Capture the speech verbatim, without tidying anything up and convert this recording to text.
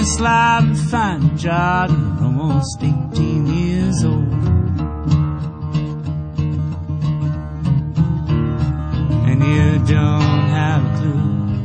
a slide and find a jog, almost eighteen years old.